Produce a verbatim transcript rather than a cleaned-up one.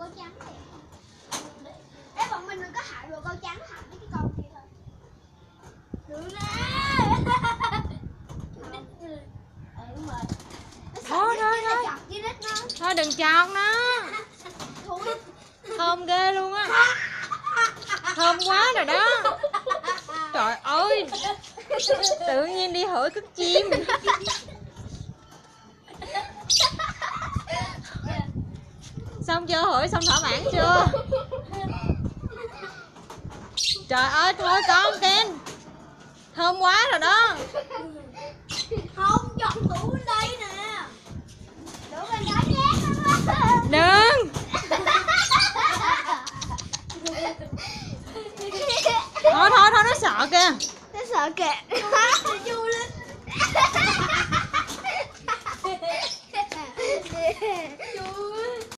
câu trắng này. Để bọn mình đừng có hại bồ câu trắng, hại mấy cái con kia thôi. Được nè. Thôi thôi thôi. Thôi đừng chọt nó. Thơm ghê luôn á. Thơm quá rồi đó. Trời ơi. Tự nhiên đi hửi cất chim. Xong chưa, hửi xong thỏa mãn chưa? Trời ơi thôi con Ken. Thơm quá rồi đó. Không, chọn tủ bên đây nè. Tủ bên đó nhé. Đừng. Thôi thôi thôi nó sợ kìa. Nó sợ kìa. Nó vui lên.